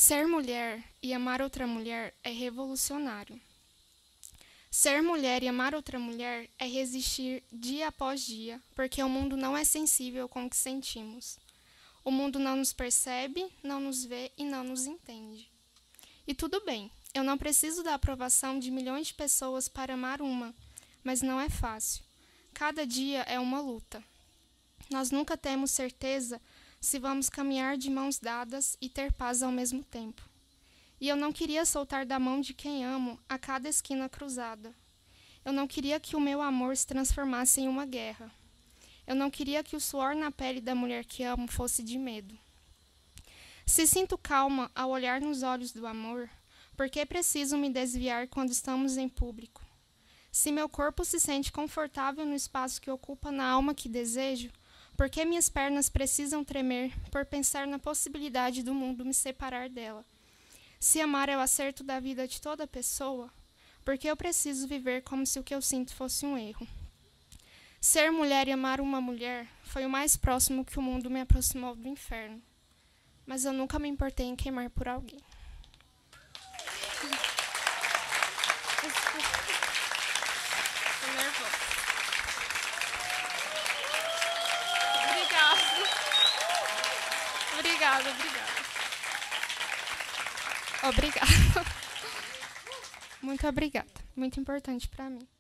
Ser mulher e amar outra mulher é revolucionário. Ser mulher e amar outra mulher é resistir dia após dia, porque o mundo não é sensível com o que sentimos. O mundo não nos percebe, não nos vê e não nos entende. E tudo bem, eu não preciso da aprovação de milhões de pessoas para amar uma, mas não é fácil. Cada dia é uma luta. Nós nunca temos certeza se vamos caminhar de mãos dadas e ter paz ao mesmo tempo. E eu não queria soltar da mão de quem amo a cada esquina cruzada. Eu não queria que o meu amor se transformasse em uma guerra. Eu não queria que o suor na pele da mulher que amo fosse de medo. Se sinto calma ao olhar nos olhos do amor, por que preciso me desviar quando estamos em público? Se meu corpo se sente confortável no espaço que ocupa na alma que desejo, por que minhas pernas precisam tremer por pensar na possibilidade do mundo me separar dela? Se amar é o acerto da vida de toda pessoa, por que eu preciso viver como se o que eu sinto fosse um erro? Ser mulher e amar uma mulher foi o mais próximo que o mundo me aproximou do inferno. Mas eu nunca me importei em queimar por alguém. Tô nervosa. Obrigada. Obrigada. Muito obrigada. Muito importante para mim.